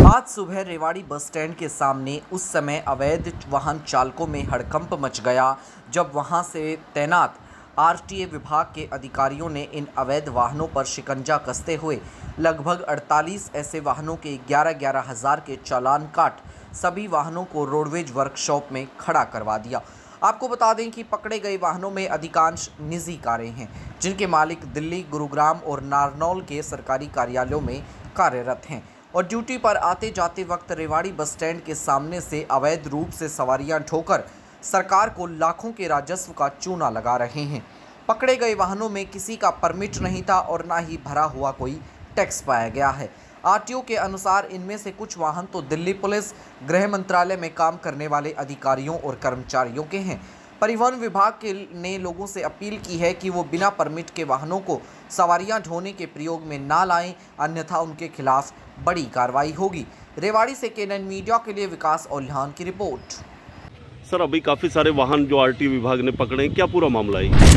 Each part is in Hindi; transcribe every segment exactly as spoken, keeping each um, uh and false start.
आज सुबह रेवाड़ी बस स्टैंड के सामने उस समय अवैध वाहन चालकों में हड़कंप मच गया जब वहां से तैनात आरटीए विभाग के अधिकारियों ने इन अवैध वाहनों पर शिकंजा कसते हुए लगभग अड़तालीस ऐसे वाहनों के ग्यारह ग्यारह हज़ार के चालान काट सभी वाहनों को रोडवेज वर्कशॉप में खड़ा करवा दिया। आपको बता दें कि पकड़े गए वाहनों में अधिकांश निजी कारें हैं जिनके मालिक दिल्ली, गुरुग्राम और नारनौल के सरकारी कार्यालयों में कार्यरत हैं और ड्यूटी पर आते जाते वक्त रेवाड़ी बस स्टैंड के सामने से अवैध रूप से सवारियां ढोकर सरकार को लाखों के राजस्व का चूना लगा रहे हैं। पकड़े गए वाहनों में किसी का परमिट नहीं था और ना ही भरा हुआ कोई टैक्स पाया गया है। आरटीओ के अनुसार इनमें से कुछ वाहन तो दिल्ली पुलिस, गृह मंत्रालय में काम करने वाले अधिकारियों और कर्मचारियों के हैं। परिवहन विभाग के ने लोगों से अपील की है कि वो बिना परमिट के वाहनों को सवारियां ढोने के प्रयोग में ना लाएं, अन्यथा उनके खिलाफ बड़ी कार्रवाई होगी। रेवाड़ी से केनन मीडिया के लिए विकास औलिहान की रिपोर्ट। सर, अभी काफी सारे वाहन जो आरटीओ विभाग ने पकड़े, क्या पूरा मामला है?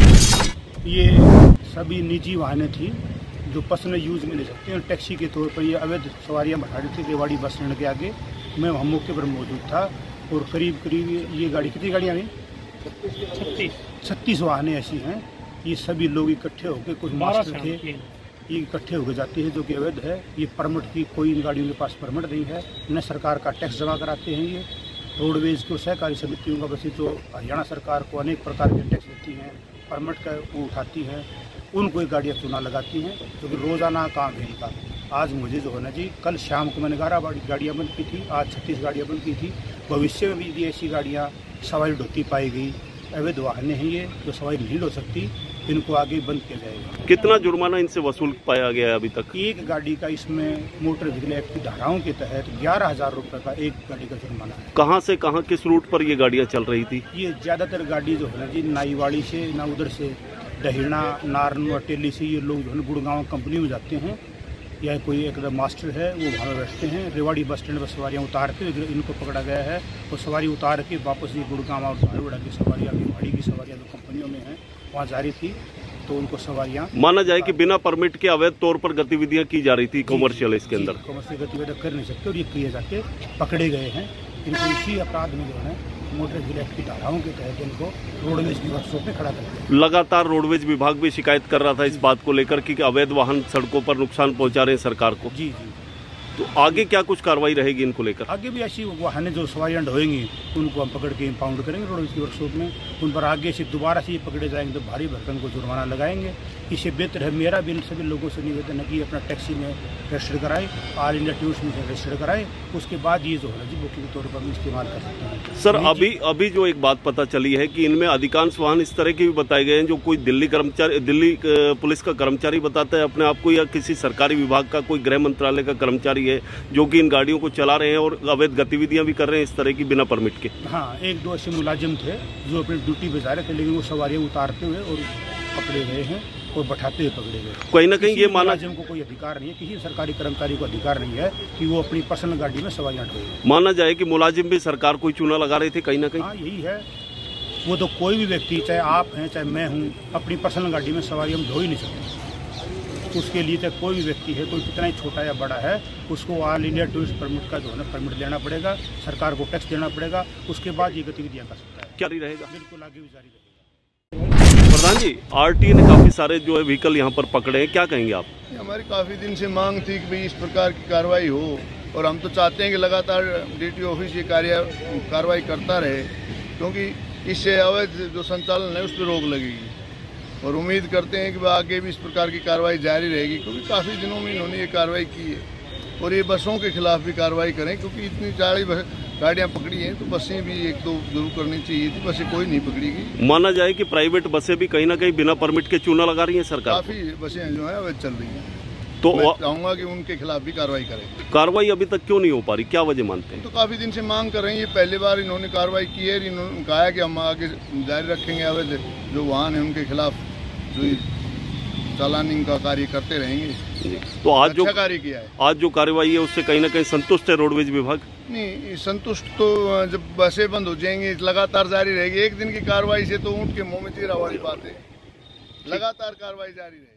ये सभी निजी वाहनें थी जो पर्सनल यूज में ले सकते हैं। टैक्सी के तौर पर ये अवैध सवारियां बढ़ा रही थी रेवाड़ी बस स्टैंड के आगे। मैं वहाँ मौके पर मौजूद था और करीब करीब ये गाड़ी कितनी गाड़ियाँ हैं? छत्तीस छत्तीस वाहनें ऐसी हैं। ये सभी लोग इकट्ठे होकर, कुछ मास्टर थे, ये इकट्ठे होकर जाते हैं जो कि अवैध है। ये परमिट की कोई इन गाड़ियों के पास परमिट नहीं है, न सरकार का टैक्स जमा कराते हैं। ये रोडवेज को सहकारी समितियों का बस जो हरियाणा सरकार को अनेक प्रकार के टैक्स देती हैं, परमिट का वो उठाती हैं, उनको ये गाड़ियाँ चूना लगाती हैं क्योंकि तो रोज़ाना काम है इनका। आज मुझे जो है ना जी, कल शाम को मैंने ग्यारह गाड़ियाँ बंद की थी, आज छत्तीस गाड़ियाँ बंद की थी। भविष्य में भी यदि ऐसी गाड़ियाँ सवारी ढोती पाई गई, अवैध वाहनें हैं ये जो सवारी नहीं ढो सकती, इनको आगे बंद किया जाएगा। कितना जुर्माना इनसे वसूल पाया गया है अभी तक? एक गाड़ी का इसमें मोटर व्हीकल एक्ट की धाराओं के तहत ग्यारह हजार रुपये का एक गाड़ी का जुर्माना है। कहाँ से कहाँ किस रूट पर ये गाड़ियाँ चल रही थी? ये ज़्यादातर गाड़ी जो है ना जी, नाईवाड़ी से, ना उधर से दहिणा, नारन, टेली से ये लोग जो है गुड़गांव कंपनी में जाते हैं, या कोई एक मास्टर है वो वहाँ बैठते हैं। रेवाड़ी बस स्टैंड पर सवारियाँ उतार के इनको पकड़ा गया है और सवारी उतार के वापस ये गुड़गांव और धारवाड़ा की सवारियाँ, भिवाड़ी की सवारियाँ जो कंपनियों में हैं वहाँ जारी थी, तो उनको सवारियाँ माना जाए कि बिना परमिट के अवैध तौर पर गतिविधियाँ की जा रही थी कॉमर्शियल। इसके अंदर कॉमर्शियल गतिविधियाँ कर नहीं सकते और ये किए जाके पकड़े गए हैं। इनको इसी अपराध में जो है मोटर व्हीकल एक्ट की धाराओं के तहत इनको रोडवेज वर्कशॉप में खड़ा कर। लगातार रोडवेज विभाग भी शिकायत कर रहा था इस बात को लेकर कि अवैध वाहन सड़कों पर नुकसान पहुंचा रहे हैं सरकार को। जी जी। तो आगे क्या कुछ कार्रवाई रहेगी इनको लेकर? आगे भी ऐसी वाहनें जो सवारियां ढोएंगी उनको हम पकड़ के इम्पाउंड करेंगे रोडवेज की वर्कशॉप में। उन पर आगे से दोबारा से ये पकड़े जाएंगे तो भारी भरकम को जुर्माना लगाएंगे। इससे बेहतर है, मेरा भी सभी लोगों से निवेदन है कि अपना टैक्सी में रजिस्टर कराए, ऑल इंडिया टूरिस्ट में रजिस्टर कराए, उसके बाद ये जो है जी बुकिंग के तौर पर इस्तेमाल कर सकते हैं। सर, अभी अभी जो एक बात पता चली है कि इनमें अधिकांश वाहन इस तरह के भी बताए गए हैं जो कोई दिल्ली कर्मचारी, दिल्ली पुलिस का कर्मचारी बताता है अपने आप को, या किसी सरकारी विभाग का कोई गृह मंत्रालय का कर्मचारी है जो कि इन गाड़ियों को चला रहे हैं और अवैध गतिविधियां भी कर रहे हैं इस तरह की बिना परमिट के। हाँ, एक दो ऐसे मुलाजिम थे जो अपनी ड्यूटी पे जा रहे थे, लेकिन वो सवारियां उतारते हुए और पकड़े गए हैं और बैठाते हुए पकड़े गए। कहीं ना कहीं ये माना मुलाजिम को कोई अधिकार नहीं है, किसी सरकारी कर्मचारी को अधिकार नहीं है कि वो अपनी पर्सनल गाड़ी में सवारियां ढोए। माना जाए कि मुलाजिम भी सरकार को चूना लगा रहे थे कहीं ना कहीं। हाँ, यही है। वो तो कोई भी व्यक्ति, चाहे आप हैं चाहे मैं हूँ, अपनी पर्सनल गाड़ी में सवारी हम ढो ही नहीं सकते। उसके लिए चाहे कोई भी व्यक्ति है, कोई कितना ही छोटा या बड़ा है, उसको ऑल इंडिया टूरिस्ट परमिट का जो है ना परमिट लेना पड़ेगा, सरकार को टैक्स देना पड़ेगा, उसके बाद ये गतिविधियाँ कर सकता है। क्या रहेगा? बिल्कुल आगे भी जारी रहेगा। प्रधान जी, आरटीए ने काफी सारे जो है व्हीकल यहाँ पर पकड़े हैं, क्या कहेंगे आप? हमारी काफी दिन से मांग थी कि भाई इस प्रकार की कार्रवाई हो और हम तो चाहते हैं कि लगातार डीटी ऑफिस ये कार्य कार्रवाई करता रहे, क्योंकि इससे अवैध जो संचालन है उस पर रोक लगेगी और उम्मीद करते हैं कि आगे भी इस प्रकार की कार्रवाई जारी रहेगी, क्योंकि काफ़ी दिनों में इन्होंने ये कार्रवाई की है और ये बसों के खिलाफ भी कार्रवाई करें, क्योंकि इतनी सारी गाड़ियां पकड़ी हैं तो बसें भी एक दो जरूर करनी चाहिए थी, बसें कोई नहीं पकड़ी गई। माना जाए कि प्राइवेट बसें भी कहीं ना कहीं बिना परमिट के चूना लगा रही हैं सरकार। काफ़ी बसें जो है अवैध चल रही हैं, तो मैं चाहूँगा कि उनके खिलाफ भी कार्रवाई करें। कार्रवाई अभी तक क्यों नहीं हो पा रही, क्या वजह मानते हैं? तो काफ़ी दिन से मांग कर रहे हैं, ये पहली बार इन्होंने कार्रवाई की है। इन्होंने कहा है कि हम आगे जारी रखेंगे, अवैध जो वाहन है उनके खिलाफ जो चालानिंग का कार्य करते रहेंगे। तो आज अच्छा जो कार्य किया है, आज जो कार्रवाई है उससे कहीं ना कहीं संतुष्ट है रोडवेज विभाग? नहीं, संतुष्ट तो जब बसें बंद हो जाएंगी, लगातार जारी रहेगी। एक दिन की कार्रवाई से तो ऊँट के मुँह में तीरा वाली बात है, लगातार कार्रवाई जारी रहेगी।